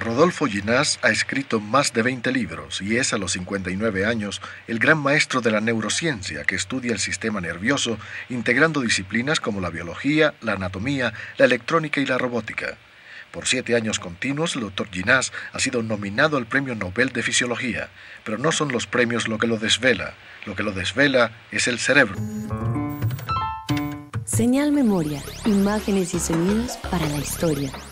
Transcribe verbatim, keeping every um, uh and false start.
Rodolfo Ginás ha escrito más de veinte libros y es a los cincuenta y nueve años el gran maestro de la neurociencia que estudia el sistema nervioso, integrando disciplinas como la biología, la anatomía, la electrónica y la robótica. Por siete años continuos, el doctor Ginás ha sido nominado al Premio Nobel de Fisiología, pero no son los premios lo que lo desvela. Lo que lo desvela es el cerebro. Señal Memoria, imágenes y sonidos para la historia.